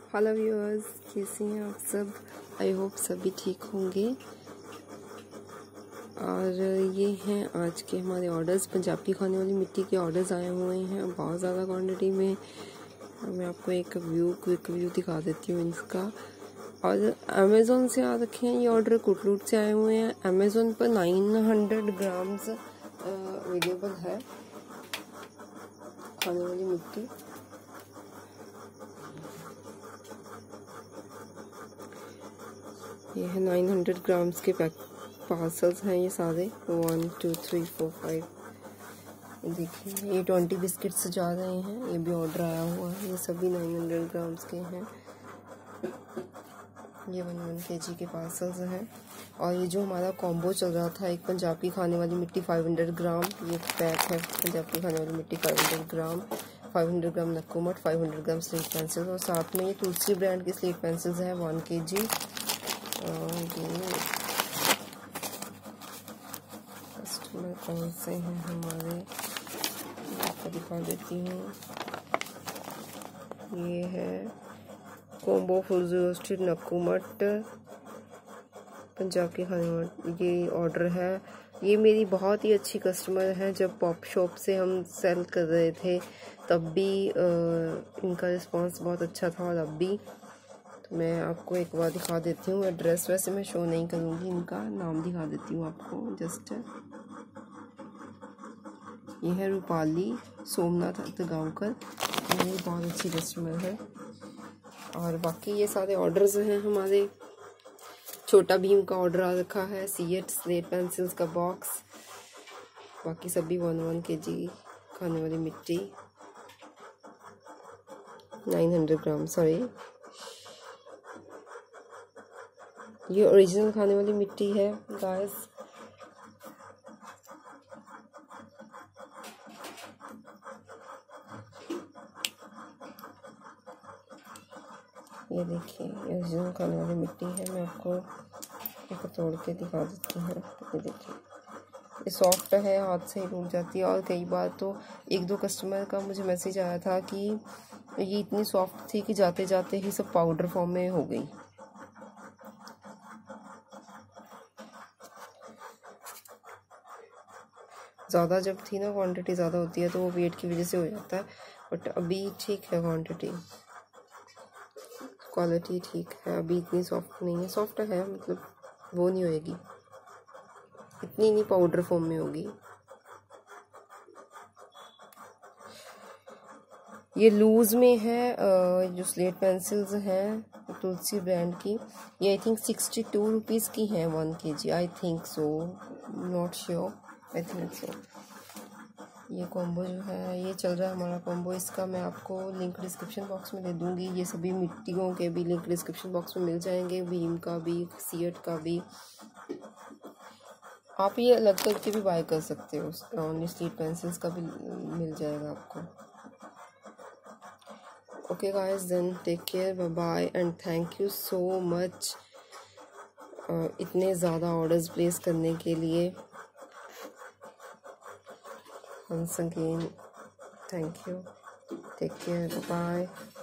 Hello viewers, कैसे हैं आप सब। आई होप सभी ठीक होंगे। और ये हैं आज के हमारे ऑर्डर्स। पंजाबी खाने वाली मिट्टी के ऑर्डर्स आए हुए हैं बहुत ज़्यादा क्वांटिटी में। मैं आपको एक क्विक व्यू दिखा देती हूँ इसका। और अमेज़ोन से आ रखे हैं ये ऑर्डर, कुटलूट से आए हुए हैं। अमेज़ोन पर 900 ग्राम्स अवेलेबल है खाने वाली मिट्टी। ये है 900 ग्राम्स के पार्सल्स हैं ये सारे। 1 2 3 4 5। देखिए ये 20 बिस्किट्स जा रहे हैं। ये भी ऑर्डर आया हुआ है। ये सभी 900 ग्राम्स के हैं। ये 1 kg के पार्सल्स हैं। और ये जो हमारा कॉम्बो चल रहा था, एक पंजाबी खाने वाली मिट्टी 500 ग्राम, ये पैक है पंजाबी खाने वाली मिट्टी 500 ग्राम, 500 ग्राम नक्कुमट, 500 ग्राम स्लेट पेंसिल्स, और साथ में ये तुलसी ब्रांड की स्लेट पेंसिल्स हैं 1 kg। कस्टमर कौन से हैं हमारे, आपको दिखा देती हूँ। ये है कॉम्बो फुल रोस्टेड नक्कुमट पंजाब के खाने में, ये ऑर्डर है। ये मेरी बहुत ही अच्छी कस्टमर है। जब पॉप शॉप से हम सेल कर रहे थे तब भी इनका रिस्पांस बहुत अच्छा था, और अब भी। तो मैं आपको एक बार दिखा देती हूँ। एड्रेस वैसे मैं शो नहीं करूँगी, इनका नाम दिखा देती हूँ आपको जस्ट। ये है रूपाली सोमनाथ गांवकर, ये बहुत अच्छी कस्टमर है। और बाकी ये सारे ऑर्डर्स हैं हमारे। छोटा भीम का ऑर्डर आ रखा है, सीएट स्लेट पेंसिल्स का बॉक्स। बाकी सभी 1 kg खाने वाली मिट्टी 900 ग्राम, सॉरी ये ओरिजिनल खाने वाली मिट्टी है गाइस। ये देखिए ये ओरिजिनल खाने वाली मिट्टी है। मैं आपको एक तोड़ के दिखा देती हूँ। ये देखिए ये सॉफ्ट है, हाथ से ही टूट जाती है। और कई बार तो 1-2 कस्टमर का मुझे मैसेज आया था कि ये इतनी सॉफ्ट थी कि जाते जाते ही सब पाउडर फॉर्म में हो गई। ज़्यादा जब थी ना, क्वांटिटी ज़्यादा होती है तो वो वेट की वजह से हो जाता है। बट अभी ठीक है, क्वालिटी ठीक है। अभी इतनी सॉफ्ट नहीं है, सॉफ्ट है मतलब वो नहीं होएगी, इतनी नहीं पाउडर फॉर्म में होगी। ये लूज़ में है। जो स्लेट पेंसिल्स हैं तुलसी ब्रांड की, ये आई थिंक 62 रुपीज़ की हैं 1 kg, I think so, not sure, I think so. ये कॉम्बो जो है ये चल रहा है हमारा कॉम्बो। इसका मैं आपको लिंक डिस्क्रिप्शन बॉक्स में दे दूँगी। ये सभी मिट्टियों के भी लिंक डिस्क्रिप्शन बॉक्स में मिल जाएंगे, भीम का भी, सीएट का भी। आप ये अलग करके भी बाय कर सकते हो। ओनली स्लेट पेंसिल्स का भी मिल जाएगा आपको। Okay guys, then take care, bye bye and thank you so much इतने ज़्यादा ऑर्डर्स प्लेस करने के लिए। Once again thank you, take care, bye bye.